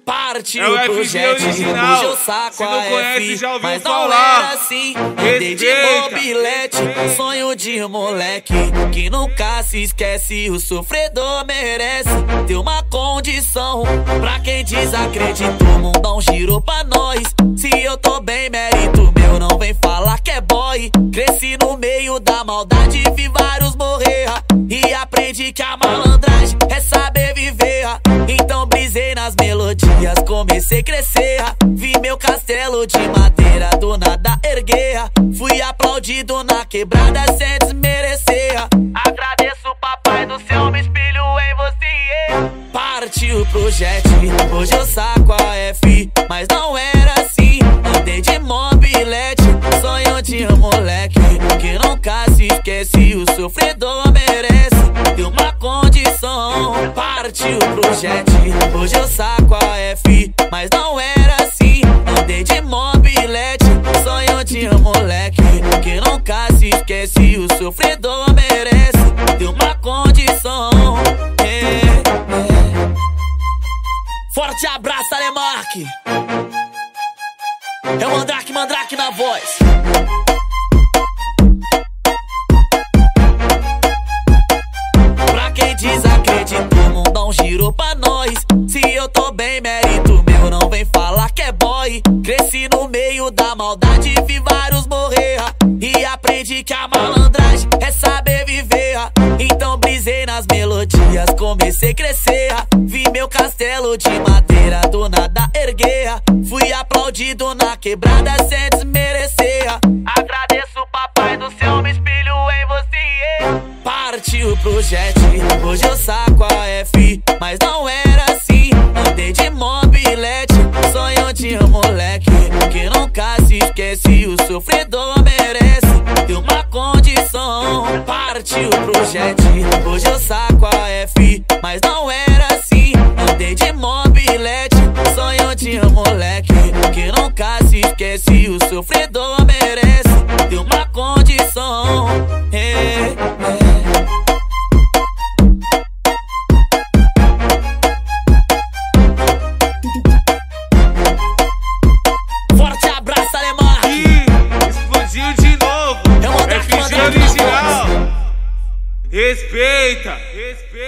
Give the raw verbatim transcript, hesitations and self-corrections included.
Partiu é o pro F G jet, original. hoje eu saco Se não a conhece, F, já ouviu mas não falar. era assim. Andei de mobilete, sonho de moleque que nunca se esquece. O sofredor merece ter uma condição. Pra quem desacreditou, o mundão girou pra nós. Se eu tô bem, mérito meu, não vem falar que é boy. Cresci no meio da maldade, vi vários morrer e aprendi que a malandragem é saber viver. Então brisei nas melodias, comecei a crescer. Vi meu castelo de madeira do nada erguer. Fui aplaudido na quebrada sem desmerecer. Agradeço papai do céu, me espelho em você. Partiu pro jet, hoje eu saco a F, mas não era assim. Andei de mobilete, sonho de moleque que nunca se esquece. O sofredor merece ter uma condição. Partiu pro jet, hoje eu saco a F, mas não era assim. Andei de mobilete, sonho de moleque que nunca se esquece. O sofredor merece ter uma condição. É, é. Forte abraço, Alemarque. É o Mandrake, Mandrake na voz. Pra quem desacreditou, o mundão girou pra nós. Se eu tô bem, mérito meu, não vem falar que é boy. Cresci no meio da maldade, vi vários morrer e aprendi que a malandragem é saber viver. Então brisei nas melodias, comecei a crescer. Vi meu castelo de madeira do nada erguer. Fui aplaudido na quebrada sem desmerecer. Agradeço papai do céu, me espelho em você. Partiu pro jet, hoje eu saco a F, mas não era assim. Andei de mobilete, sonho de moleque que nunca se esquece. O sofredor merece ter uma condição. Partiu pro jet, hoje eu saco a F, mas não era assim. Andei de mobilete, sonho de moleque que nunca se esquece. O sofredor merece ter uma condição. É, é. Forte abraço, Alemarque. Ih, explodiu de novo. É o Mandrake, F G Mandrake na original. voz. Respeita, respeita.